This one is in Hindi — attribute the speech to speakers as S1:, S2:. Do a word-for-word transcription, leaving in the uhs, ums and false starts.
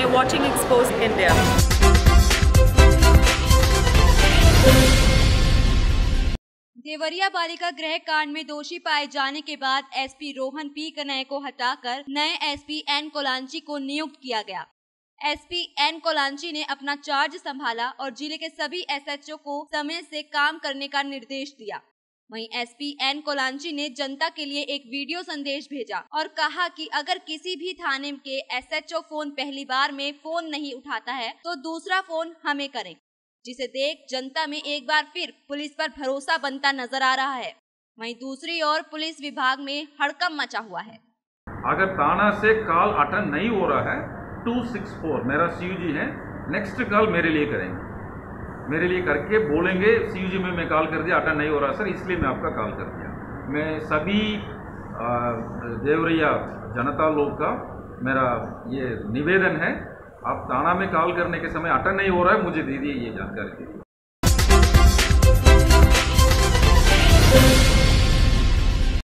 S1: You're watching Exposed India.
S2: Deoria बालिका गृह कांड में दोषी पाए जाने के बाद एसपी रोहन पी कन्हैया को हटाकर नए एसपी एन कोलांची को नियुक्त किया गया। एसपी एन कोलांची ने अपना चार्ज संभाला और जिले के सभी एसएचओ को समय से काम करने का निर्देश दिया। वहीं एसपी एन कोलांची ने जनता के लिए एक वीडियो संदेश भेजा और कहा कि अगर किसी भी थाने के एसएचओ फोन पहली बार में फोन नहीं उठाता है तो दूसरा फोन हमें करें, जिसे देख जनता में एक बार फिर पुलिस पर भरोसा बनता नजर आ रहा है। वहीं दूसरी ओर पुलिस विभाग में हड़कंप मचा हुआ है।
S3: अगर थाना से कॉल अटेंड नहीं हो रहा है टू सिक्स फोर मेरा सीयूजी है, नेक्स्ट कॉल मेरे लिए करेंगे, मेरे लिए करके बोलेंगे सीयूजी में मैं कॉल कर दिया, अटेंड नहीं हो रहा सर, इसलिए मैं आपका कॉल कर दिया। मैं सभी देवरिया जनता लोग का मेरा ये निवेदन है, आप थाना में कॉल करने के समय अटेंड नहीं हो रहा है, मुझे दे दिए ये जानकारी।